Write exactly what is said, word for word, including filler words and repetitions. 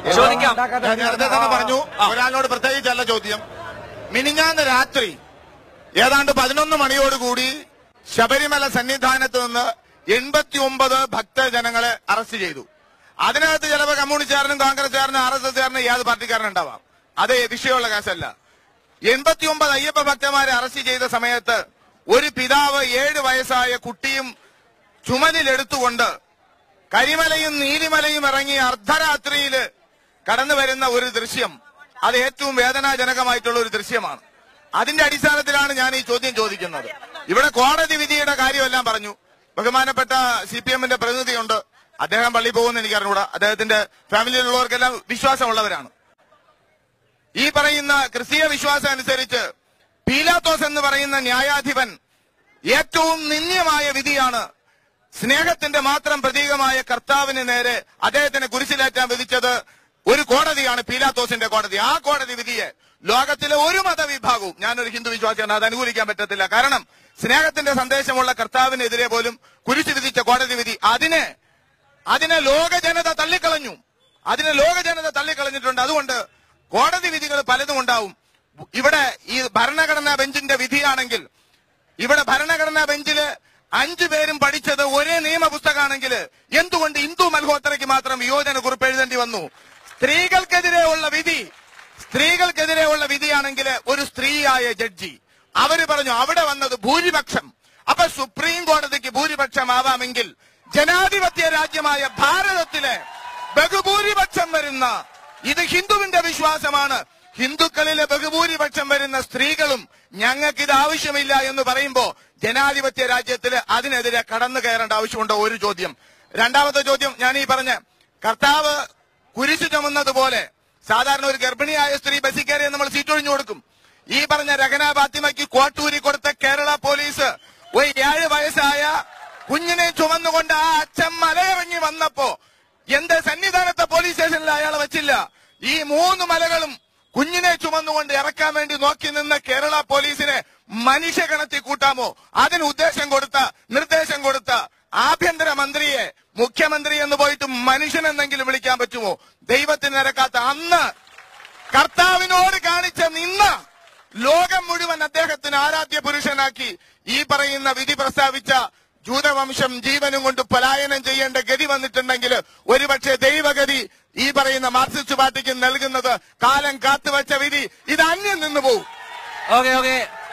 ചോദിക്കാം. നേരത്തെ തന്നെ പറഞ്ഞു, ഒരാളോട് പ്രത്യേകിച്ചല്ല ചോദ്യം. മിനിഞ്ഞാന്ന് രാത്രി ഏതാണ്ട് പതിനൊന്ന് മണിയോടുകൂടി ശബരിമല സന്നിധാനത്ത് നിന്ന് എൺപത്തി ഒമ്പത് ഭക്തജനങ്ങളെ അറസ്റ്റ് ചെയ്തു. അതിനകത്ത് ചിലപ്പോൾ കമ്മ്യൂണിസ്റ്റുകാരനും കോൺഗ്രസ്സുകാരനും ആർ എസ് എസ്കാരനും ഏത് പാർട്ടിക്കാരനും ഉണ്ടാവാം. അത് വിഷയമുള്ള കേസല്ല. എൺപത്തി ഒമ്പത് അയ്യപ്പ ഭക്തന്മാരെ അറസ്റ്റ് ചെയ്ത സമയത്ത് ഒരു പിതാവ് ഏഴ് വയസ്സായ കുട്ടിയും ചുമലിലെടുത്തുകൊണ്ട് കരിമലയും നീലിമലയും ഇറങ്ങി അർദ്ധരാത്രിയിൽ കടന്നു വരുന്ന ഒരു ദൃശ്യം, അത് ഏറ്റവും വേദനാജനകമായിട്ടുള്ള ഒരു ദൃശ്യമാണ്. അതിന്റെ അടിസ്ഥാനത്തിലാണ് ഞാൻ ഈ ചോദ്യം ചോദിക്കുന്നത്. ഇവിടെ കോടതി വിധിയുടെ കാര്യമെല്ലാം പറഞ്ഞു. ബഹുമാനപ്പെട്ട സി പി എമ്മിന്റെ പ്രതിനിധിയുണ്ട്, അദ്ദേഹം പള്ളി പോകുമെന്ന് എനിക്കറിഞ്ഞൂടാ. അദ്ദേഹത്തിന്റെ ഫാമിലിയിലുള്ളവർക്കെല്ലാം വിശ്വാസമുള്ളവരാണ്. ഈ പറയുന്ന ക്രിസ്തീയ വിശ്വാസം അനുസരിച്ച് പീലാത്തോസ് എന്ന് പറയുന്ന ന്യായാധിപൻ ഏറ്റവും നിന്ദ്യമായ വിധിയാണ് സ്നേഹത്തിന്റെ മാത്രം പ്രതീകമായ കർത്താവിന് നേരെ അദ്ദേഹത്തിന് കുരിശിലേറ്റാൻ വിധിച്ചത്. ഒരു കോടതിയാണ് പീലാത്തോസിന്റെ കോടതി. ആ കോടതി വിധിയെ ലോകത്തിലെ ഒരു മതവിഭാഗവും, ഞാനൊരു ഹിന്ദു വിശ്വാസിയാണ്, അത് അനുകൂലിക്കാൻ പറ്റത്തില്ല. കാരണം സ്നേഹത്തിന്റെ സന്ദേശമുള്ള കർത്താവിനെതിരെ പോലും കുരിശ് വിധിച്ച കോടതി വിധി, അതിനെ അതിനെ ലോക ജനത തള്ളിക്കളഞ്ഞു. അതിനെ ലോക ജനത തള്ളിക്കളഞ്ഞിട്ടുണ്ട്. അതുകൊണ്ട് കോടതി വിധികൾ പലതും ഉണ്ടാവും. ഇവിടെ ഈ ഭരണഘടനാ ബെഞ്ചിന്റെ വിധിയാണെങ്കിൽ, ഇവിടെ ഭരണഘടനാ ബെഞ്ചില് അഞ്ചു പേരും പഠിച്ചത് ഒരേ നിയമ പുസ്തകമാണെങ്കിൽ എന്തുകൊണ്ട് ഹിന്ദു മൽഹോത്രയ്ക്ക് മാത്രം വിയോജന കുറിപ്പ് എഴുതേണ്ടി വന്നു? സ്ത്രീകൾക്കെതിരെ ഉള്ള വിധി സ്ത്രീകൾക്കെതിരെ ഉള്ള വിധിയാണെങ്കിൽ ഒരു സ്ത്രീയായ ജഡ്ജി അവര് പറഞ്ഞു അവിടെ വന്നത് ഭൂരിപക്ഷം. അപ്പൊ സുപ്രീം കോടതിക്ക് ഭൂരിപക്ഷമാവാമെങ്കിൽ ജനാധിപത്യ രാജ്യമായ ഭാരതത്തിലെ ബഹുഭൂരിപക്ഷം വരുന്ന, ഇത് ഹിന്ദുവിന്റെ വിശ്വാസമാണ്, ഹിന്ദുക്കളിലെ ബഹുഭൂരിപക്ഷം വരുന്ന സ്ത്രീകളും ഞങ്ങൾക്ക് ഇത് ആവശ്യമില്ല എന്ന് പറയുമ്പോ ജനാധിപത്യ രാജ്യത്തില് അതിനെതിരെ കടന്നു കയറേണ്ട ആവശ്യമുണ്ടോ? ഒരു ചോദ്യം. രണ്ടാമത്തെ ചോദ്യം, ഞാൻ ഈ പറഞ്ഞ കർത്താവ് കുരിശു ചുമന്നത് പോലെ സാധാരണ ഒരു ഗർഭിണിയായ സ്ത്രീ ബസ്സിൽ കയറിയ നമ്മൾ സീറ്റൊഴിഞ്ഞു കൊടുക്കും. ഈ പറഞ്ഞ രഹന ഫാത്തിമയ്ക്ക് കോട്ടൂരി കൊടുത്ത കേരള പോലീസ് ഒരു ഏഴ് വയസ്സായ കുഞ്ഞിനെ ചുമന്നുകൊണ്ട് ആ അച്ഛൻ മലയിറങ്ങി വന്നപ്പോ എന്റെ സന്നിധാനത്തെ പോലീസ് സ്റ്റേഷനിൽ അയാളെ വെച്ചില്ല. ഈ മൂന്ന് മലകളും കുഞ്ഞിനെ ചുമന്നുകൊണ്ട് ഇറക്കാൻ വേണ്ടി നോക്കി നിന്ന കേരള പോലീസിനെ മനുഷ്യഗണത്തിൽ കൂട്ടാമോ? അതിന് ഉദ്ദേശം കൊടുത്ത നിർദ്ദേശം കൊടുത്ത ആഭ്യന്തര മന്ത്രിയെ മുഖ്യമന്ത്രി എന്ന് പോയിട്ട് മനുഷ്യൻ എന്നെങ്കിലും വിളിക്കാൻ പറ്റുമോ? ദൈവത്തിന് നിരക്കാത്ത അന്ന് കർത്താവിനോട് കാണിച്ച നിന്ന ലോകം മുഴുവൻ അദ്ദേഹത്തിന് ആരാധ്യ പുരുഷനാക്കി ഈ പറയുന്ന വിധി പ്രസ്താവിച്ച ജൂതവംശം ജീവനും കൊണ്ട് പലായനം ചെയ്യേണ്ട ഗതി വന്നിട്ടുണ്ടെങ്കിൽ ഒരുപക്ഷെ ദൈവഗതി ഈ പറയുന്ന മാർക്സിസ്റ്റ് പാർട്ടിക്ക് നൽകുന്നത് കാലം കാത്തുവച്ച വിധി ഇത് അന്യം നിന്നു പോകും. Okay okay